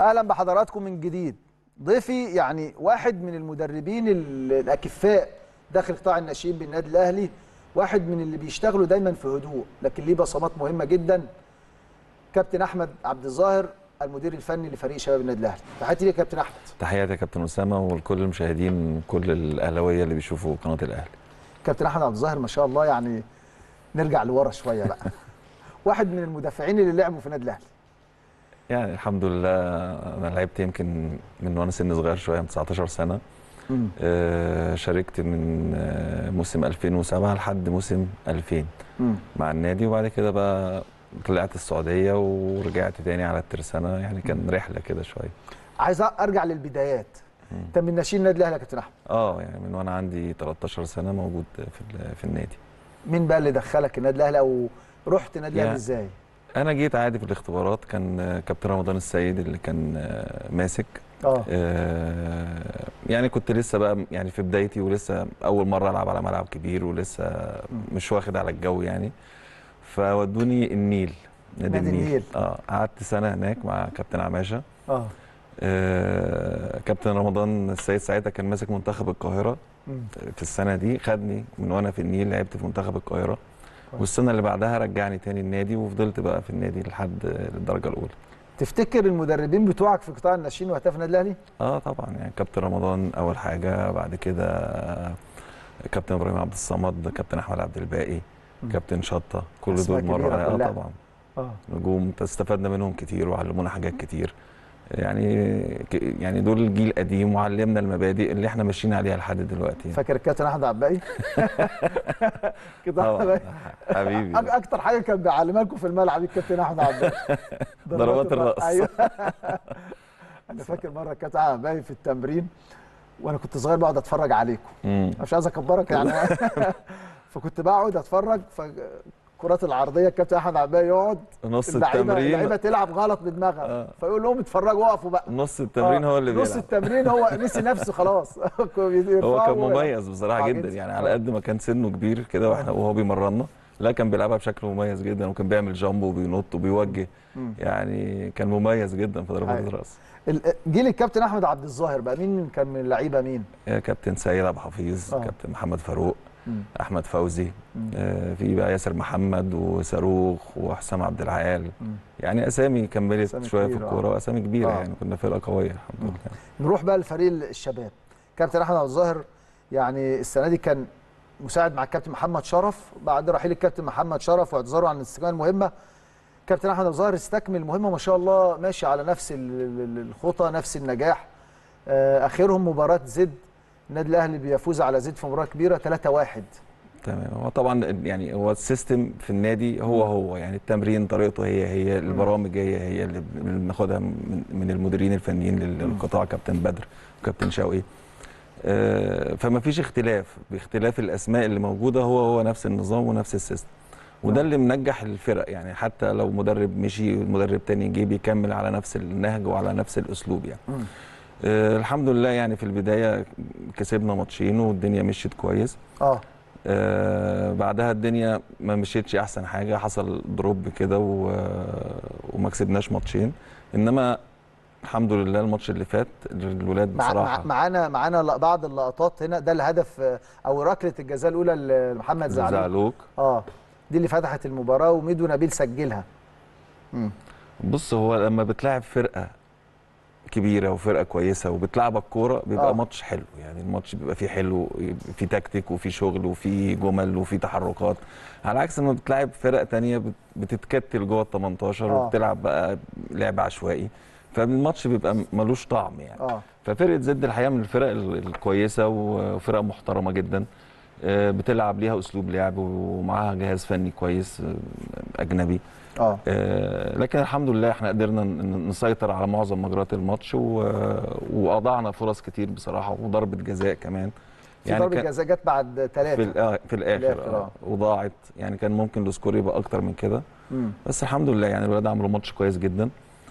اهلا بحضراتكم من جديد. ضيفي يعني واحد من المدربين الاكفاء داخل قطاع الناشئين بالنادي الاهلي، واحد من اللي بيشتغلوا دايما في هدوء لكن ليه بصمات مهمه جدا. كابتن احمد عبد الظاهر المدير الفني لفريق شباب النادي الاهلي. تحياتي ليك يا كابتن احمد. تحياتي يا كابتن اسامه ولكل المشاهدين كل الاهلاويه اللي بيشوفوا قناه الاهلي. كابتن احمد عبد الظاهر ما شاء الله، يعني نرجع لورا شويه بقى. واحد من المدافعين اللي لعبوا في النادي الاهلي. يعني الحمد لله انا لعبت يمكن من وانا سن صغير شويه، من 19 سنه. شاركت من موسم 2007 لحد موسم 2000 مع النادي، وبعد كده بقى طلعت السعوديه ورجعت تاني على الترسانه. يعني كان رحله كده شويه. عايز ارجع للبدايات. انت من ناشئين النادي الاهلي يا كابتن احمد؟ يعني من وانا عندي 13 سنه موجود في النادي. مين بقى اللي دخلك النادي الاهلي او رحت النادي الاهلي ازاي؟ انا جيت عادي في الاختبارات، كان كابتن رمضان السيد اللي كان ماسك. يعني كنت لسه بقى يعني في بدايتي، ولسه اول مره العب على ملعب كبير، ولسه مش واخد على الجو يعني. فودوني النيل، نادي النيل. قعدت سنه هناك مع كابتن عماشه. كابتن رمضان السيد ساعتها كان ماسك منتخب القاهره. في السنه دي خدني من وانا في النيل، لعبت في منتخب القاهره. والسنه اللي بعدها رجعني تاني النادي، وفضلت بقى في النادي لحد الدرجه الاولى. تفتكر المدربين بتوعك في قطاع الناشئين وقتها في النادي الاهلي؟ طبعا، يعني كابتن رمضان اول حاجه، بعد كده كابتن ابراهيم عبد الصمد، كابتن احمد عبد الباقي، كابتن شطه، كل دول مروا عليا. طبعا نجوم استفدنا منهم كتير وعلمونا حاجات كتير. يعني دول جيل قديم وعلمنا المبادئ اللي احنا ماشيين عليها لحد دلوقتي. فاكر الكابتن احمد عبد الباقي؟ كده حبيبي. اكتر حاجه كان بيعلمها لكم في الملعب الكابتن احمد عبد الباقي ضربات الراس. ايوه. انا فاكر مره الكابتن احمد عبد الباقي في التمرين، وانا كنت صغير بقعد اتفرج عليكم. مش عايز اكبرك يعني. فكنت بقعد اتفرج، الكرات العرضيه الكابتن احمد عبد الباقي يقعد نص التمرين اللعيبه تلعب غلط بدماغها. فيقول لهم اتفرجوا وقفوا بقى. نص التمرين هو اللي بيلعب. نص التمرين هو نسي نفسه خلاص. هو كان مميز بصراحه جدا. يعني على قد ما كان سنه كبير كده وهو بيمرنا، لا كان بيلعبها بشكل مميز جدا، وكان بيعمل جامب وبينط وبيوجه. يعني كان مميز جدا في ضربات الراس. جيل الكابتن احمد عبد الظاهر بقى مين كان من اللعيبه؟ مين؟ كابتن سيد عبد الحفيظ، كابتن محمد فاروق، احمد فوزي، في بقى ياسر محمد وصاروخ وحسام عبد العال. يعني اسامي كملت شويه في الكوره، واسامي كبيره. يعني كنا فرقه قويه الحمد لله. نروح بقى لفريق الشباب. كابتن احمد عبد الظاهر يعني السنه دي كان مساعد مع الكابتن محمد شرف. بعد رحيل الكابتن محمد شرف واعتذاره عن الاستكمال المهمه، كابتن احمد عبد الظاهر استكمل المهمه ما شاء الله، ماشي على نفس الخطى، نفس النجاح. اخرهم مباراه زد، النادي الاهلي بيفوز على زد في مباراه كبيره 3-1. تمام. هو طبعا يعني هو السيستم في النادي هو يعني التمرين طريقته هي البرامج هي اللي بناخدها من المديرين الفنيين للقطاع، كابتن بدر وكابتن شوقي. فما فيش اختلاف، باختلاف الاسماء اللي موجوده، هو نفس النظام ونفس السيستم. وده اللي منجح الفرق. يعني حتى لو مدرب مشي مدرب تاني جه بيكمل على نفس النهج وعلى نفس الاسلوب يعني. الحمد لله. يعني في البدايه كسبنا ماتشين والدنيا مشيت كويس. بعدها الدنيا ما مشيتش احسن حاجه، حصل دروب كده وما كسبناش ماتشين. انما الحمد لله الماتش اللي فات الولاد بصراحه معانا بعض اللقطات هنا. ده الهدف او ركله الجزاء الاولى لمحمد زعلوك. دي اللي فتحت المباراه، وميدو نبيل سجلها. بص، هو لما بتلاعب فرقه كبيره وفرقه كويسه وبتلعبك كوره بيبقى ماتش حلو. يعني الماتش بيبقى فيه حلو، فيه تكتيك وفيه شغل وفيه جمل وفيه تحركات، على عكس ما بتلاعب فرق تانية بتتكتل جوه ال 18 وبتلعب بقى لعب عشوائي، فالماتش بيبقى ملوش طعم يعني. ففرقه زد الحقيقه من الفرق الكويسه وفرقه محترمه جدا، بتلعب ليها اسلوب لعب ومعاها جهاز فني كويس اجنبي. لكن الحمد لله احنا قدرنا نسيطر على معظم مجريات الماتش، واضعنا فرص كتير بصراحه، وضربه جزاء كمان. يعني ضربه جزاء جت بعد 3 في الاخر وضاعت. يعني كان ممكن السكور يبقى اكتر من كده، بس الحمد لله يعني الولاد عملوا ماتش كويس جدا.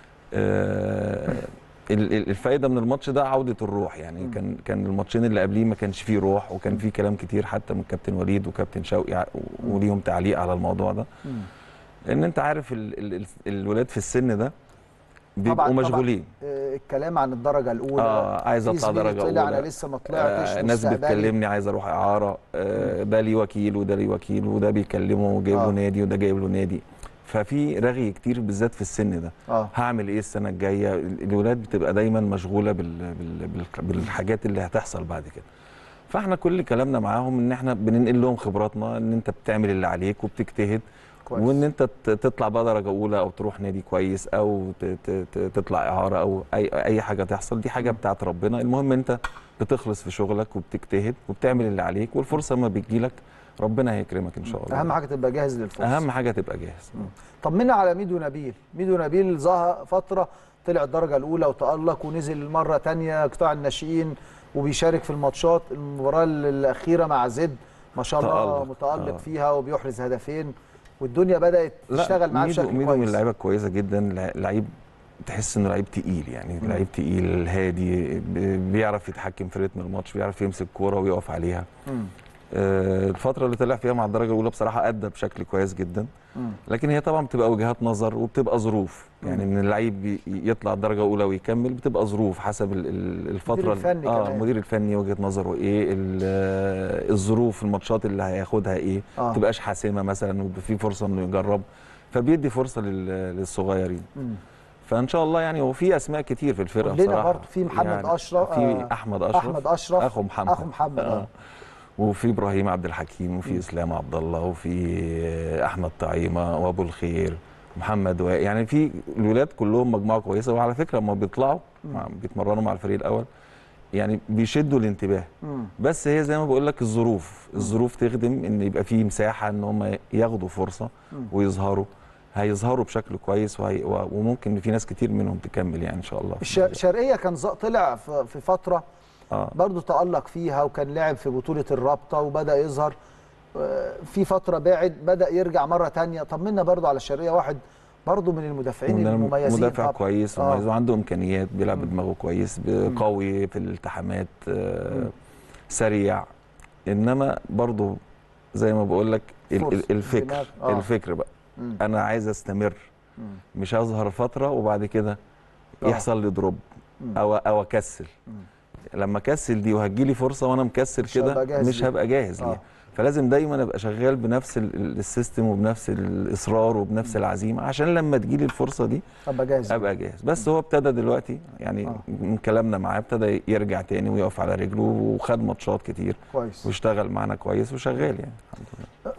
الفائده من الماتش ده عوده الروح. يعني كان الماتشين اللي قبليه ما كانش فيه روح، وكان فيه كلام كتير حتى من كابتن وليد وكابتن شوقي وليهم تعليق على الموضوع ده. ان انت عارف الولاد في السن ده بيبقوا مشغولين. الكلام عن الدرجه الاولى، عايز اطلع درجه اولى، انا لسه ما طلعتش، ناس بتكلمني عايز اروح اعاره، ده ليه وكيل وده ليه وكيل، وده بيكلمه وجايب له نادي وده جايب له نادي. ففي رغي كتير بالذات في السن ده. هعمل ايه السنه الجايه؟ الولاد بتبقى دايما مشغوله بالحاجات اللي هتحصل بعد كده. فاحنا كل كلامنا معاهم ان احنا بننقل لهم خبراتنا، ان انت بتعمل اللي عليك وبتجتهد كويس. وان انت تطلع بقى درجه اولى او تروح نادي كويس او تطلع اعاره او اي حاجه تحصل، دي حاجه بتاعت ربنا. المهم انت بتخلص في شغلك وبتجتهد وبتعمل اللي عليك، والفرصه لما بتجيلك ربنا هيكرمك ان شاء الله. اهم حاجه تبقى جاهز للفرصه. اهم حاجه تبقى جاهز. طمنا على ميدو نبيل. ميدو نبيل ظهر فتره طلع الدرجه الاولى وتالق، ونزل مره ثانيه قطاع الناشئين وبيشارك في الماتشات. المباراه الاخيره مع زد ما شاء الله متالق فيها وبيحرز هدفين، والدنيا بدات تشتغل معاه بشكل كويس. ميدو من اللعيبه الكويسه جدا، لعيب تحس انه لعيب تقيل، يعني لعيب تقيل هادي، بيعرف يتحكم في رتم الماتش، بيعرف يمسك كوره ويقف عليها. الفتره اللي طلع فيها مع الدرجه الاولى بصراحه ادى بشكل كويس جدا. لكن هي طبعا بتبقى وجهات نظر وبتبقى ظروف، يعني ان اللعيب يطلع الدرجه الاولى ويكمل بتبقى ظروف حسب الفتره. المدير الفني وجهه نظره ايه، الظروف، الماتشات اللي هياخدها ايه، ما تبقاش حاسمه مثلا ويبقى في فرصه انه يجرب، فبيدي فرصه للصغيرين. فان شاء الله يعني. وفي اسماء كتير في الفرقه بصراحه. برضه في محمد يعني اشرف، في احمد اشرف اخو محمد وفي ابراهيم عبد الحكيم، وفي اسلام عبد الله، وفي احمد طعيمه وابو الخير محمد يعني في الولاد كلهم مجموعه كويسه. وعلى فكره لما بيطلعوا بيتمرنوا مع الفريق الاول يعني بيشدوا الانتباه. بس هي زي ما بقول لك الظروف تخدم ان يبقى في مساحه ان هم ياخدوا فرصه ويظهروا. هيظهروا بشكل كويس وممكن في ناس كتير منهم تكمل يعني ان شاء الله. الشرقيه كان طلع في فتره برضه تألق فيها، وكان لعب في بطولة الرابطة وبدأ يظهر. في فترة بعد بدأ يرجع مرة تانية. طمنا برضه على الشرقية، واحد برضه من المدافعين المميزين. مدافع كويس وعنده إمكانيات، بيلعب بدماغه كويس، قوي في الالتحامات، سريع. إنما برضه زي ما بقول لك الفكر بقى. أنا عايز أستمر، مش هظهر فترة وبعد كده يحصل لي دروب أو أكسل. لما اكسل دي وهتجيلي فرصه وانا مكسل كده مش هبقى جاهز ليها. فلازم دايما ابقى شغال بنفس السيستم وبنفس الاصرار وبنفس العزيمه عشان لما تجيلي الفرصه دي ابقى جاهز. بس هو ابتدى دلوقتي يعني من كلامنا معاه ابتدى يرجع تاني ويقف على رجله، وخد ماتشات كتير كويس واشتغل معانا كويس وشغال يعني الحمد لله.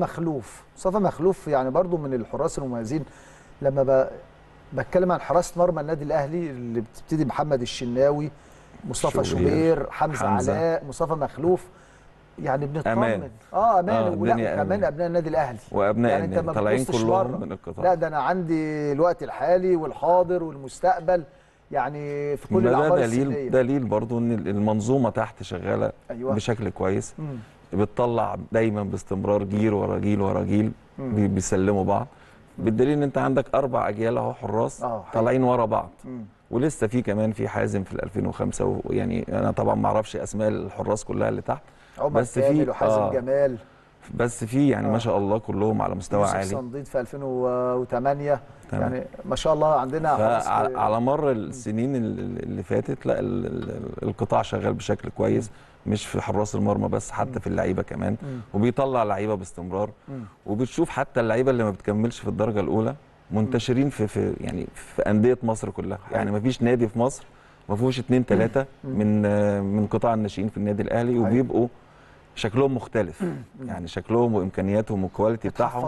مصطفى مخلوف يعني برضو من الحراس المميزين. لما بتكلم عن حراسه مرمى النادي الاهلي اللي بتبتدي محمد الشناوي، مصطفى شوبير، حمزة علاء، مصطفى مخلوف، يعني بنطمن. امان. وكمان ابناء النادي الاهلي وابناء يعني انت ما طالعين كلهم من القطاع. لا ده انا عندي الوقت الحالي والحاضر والمستقبل، يعني في كل الاعمار السنيه. دليل برضو ان المنظومه تحت شغاله بشكل كويس. بتطلع دايما باستمرار جيل ورا جيل ورا جيل بيسلموا بعض. بالدليل ان انت عندك 4 اجيال اهو حراس طالعين ورا بعض. ولسه في كمان في حازم في 2005 يعني انا طبعا ما اعرفش اسماء الحراس كلها اللي تحت، بس في وحازم جمال، بس في يعني ما شاء الله كلهم على مستوى عالي. صنديد في 2008 يعني ما شاء الله عندنا على مر السنين اللي فاتت لا القطاع شغال بشكل كويس، مش في حراس المرمى بس، حتى في اللعيبه كمان. وبيطلع لعيبه باستمرار. وبتشوف حتى اللعيبه اللي ما بتكملش في الدرجه الاولى منتشرين في يعني في انديه مصر كلها. يعني ما فيش نادي في مصر ما فيهوش 2 3 من قطاع الناشئين في النادي الاهلي، وبيبقوا شكلهم مختلف. يعني شكلهم وامكانياتهم والكواليتي بتاعهم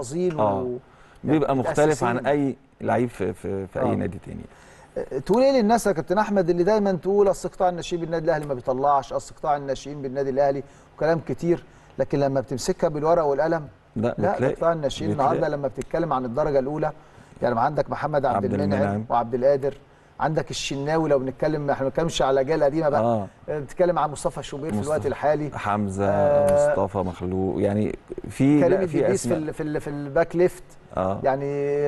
بيبقى مختلف عن اي لعيب في اي نادي تاني. تقول ايه للناس يا كابتن احمد اللي دايما تقول اصل قطاع الناشئين بالنادي الاهلي ما بيطلعش، اصل قطاع الناشئين بالنادي الاهلي وكلام كتير، لكن لما بتمسكها بالورقه والقلم لا قطاع الناشئين النهارده لما بتتكلم عن الدرجه الاولى يعني عندك محمد عبد المنعم وعبد القادر، عندك الشناوي. لو بنتكلم احنا ما بنتكلمش على الاجيال القديمه بقى، بنتكلم عن مصطفى شوبير في الوقت الحالي، حمزه، مصطفى مخلوق، يعني في كريم الدبيس في الباك ليفت يعني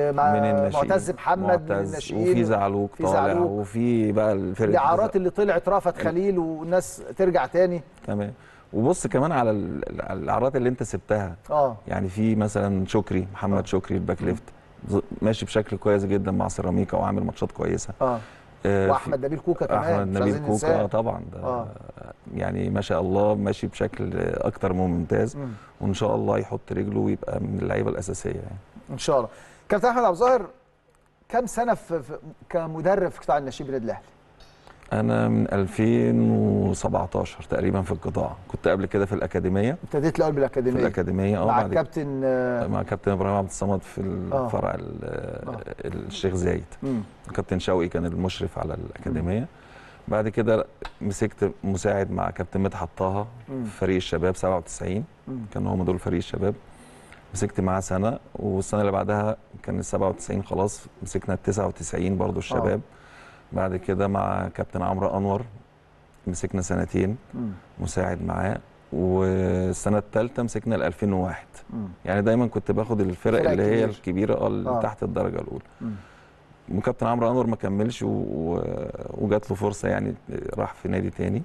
معتز محمد من الناشئين، وفي زعلوك طالع، وفي بقى الفرقه الاعارات اللي طلعت رأفت خليل والناس ترجع تاني. تمام. وبص كمان على الاعارات اللي انت سبتها. يعني في مثلا شكري، محمد شكري الباك ليفت ماشي بشكل كويس جدا مع سيراميكا وعامل ماتشات كويسه. واحمد نبيل كوكا كمان، احمد نبيل كوكا طبعا ده يعني ما شاء الله ماشي بشكل اكتر من ممتاز. وان شاء الله يحط رجله ويبقى من اللعيبه الاساسيه يعني ان شاء الله. كابتن احمد عبد الظاهر كم سنه كمدرب في قطاع الناشئين بالنادي الاهلي؟ انا من 2017 تقريبا في القطاع، كنت قبل كده في الاكاديميه. ابتديت الاول بالاكاديميه؟ في الاكاديميه مع الكابتن مع كابتن ابراهيم عبد الصمد في الفرع الشيخ زايد. كابتن شوقي كان المشرف على الاكاديميه. بعد كده مسكت مساعد مع كابتن مدحت طه في فريق الشباب 97. كان هم دول فريق الشباب، مسكت معاه سنه، والسنه اللي بعدها كان ال 97 خلاص مسكنا ال 99 برضو الشباب. بعد كده مع كابتن عمرو انور مسكنا سنتين مساعد معاه، والسنه الثالثه مسكنا ال 2001. يعني دايما كنت باخد الفرق اللي هي الكبيره اللي تحت الدرجه الاولى. وكابتن عمرو انور ما كملش وجات له فرصه يعني راح في نادي تاني.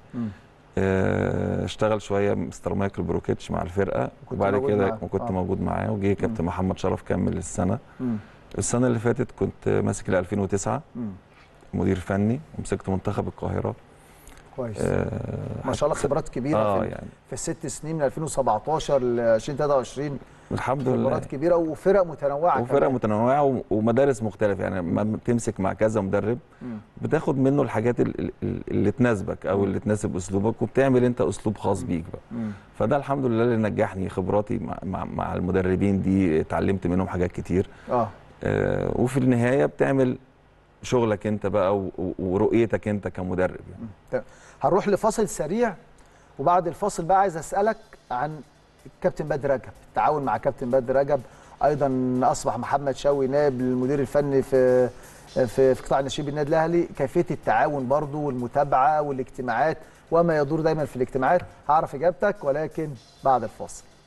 اشتغل شويه مستر مايكل بروكيتش مع الفرقه، وبعد كده كنت موجود معاه، وجه كابتن محمد شرف كمل السنه. السنه اللي فاتت كنت ماسك ل 2009 مدير فني، ومسكت منتخب القاهره. كويس. ما شاء الله خبرات كبيره يعني في الست سنين من 2017 ل 2023. الحمد لله خبرات كبيره وفرق متنوعه متنوعه ومدارس مختلفه. يعني لما بتمسك مع كذا مدرب بتاخد منه الحاجات اللي تناسبك او اللي تناسب اسلوبك، وبتعمل انت اسلوب خاص بيك بقى. فده الحمد لله اللي نجحني. خبراتي مع المدربين دي اتعلمت منهم حاجات كتير. وفي النهايه بتعمل شغلك انت بقى ورؤيتك انت كمدرب يعني. هنروح لفاصل سريع، وبعد الفاصل بقى عايز اسالك عن الكابتن بدر رجب، التعاون مع كابتن بدر رجب. ايضا اصبح محمد شوقي نائب المدير الفني في قطاع الناشئين بالنادي الاهلي. كيفيه التعاون برضو والمتابعه والاجتماعات وما يدور دايما في الاجتماعات، هعرف اجابتك ولكن بعد الفاصل.